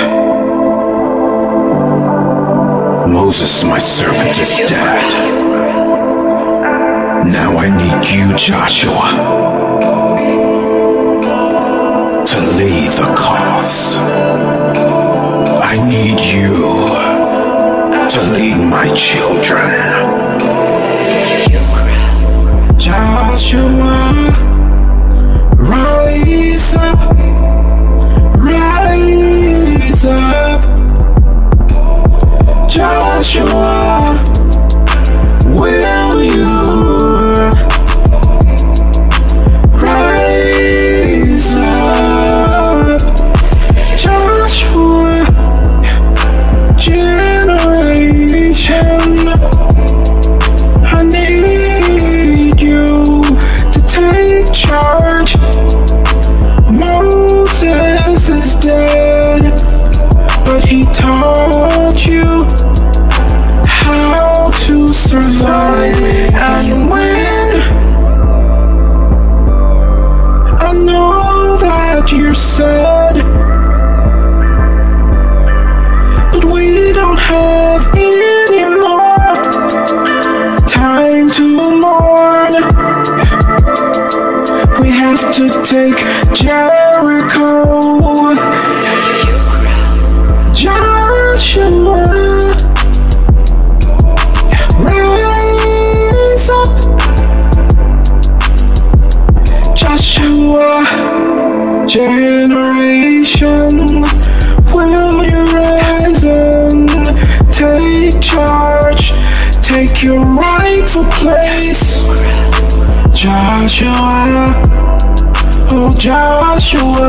Moses, my servant, is dead. Now I need you, Joshua, to lead the cause. I need you to lead my children. Joshua, rise up, rise up. Joshua, will you rise up? Joshua, generation, I need you to take charge. Moses is dead, but he taught you how to survive and win. I know that you're sad, but we don't have any more time to mourn. We have to take Jericho. Joshua, rise up. Joshua, generation, will you rise and take charge? Take your rightful place. Joshua, oh Joshua,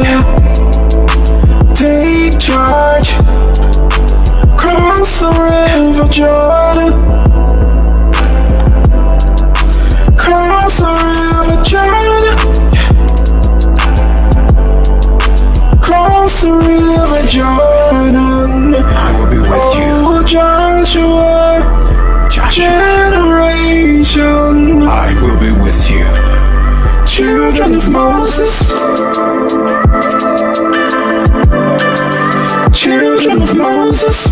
take charge. Cross the river Jordan. Cross the river Jordan. Cross the river Jordan. I will be with you. Oh Joshua, generation, I will be with you. Children of Moses, children of Moses,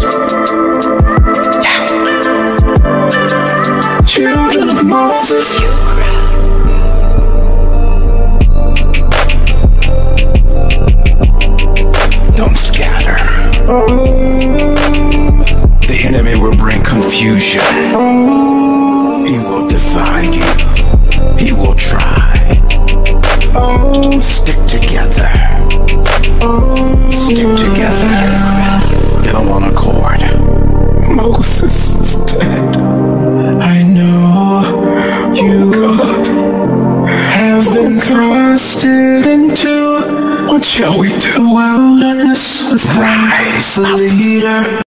children of Moses. Don't scatter. The enemy will bring confusion. He will divide you. He will try. Stick together. Stick together. Get on one accord. Moses is dead. I know you have been thrusted into, what shall we do? The wilderness. Rise, leader.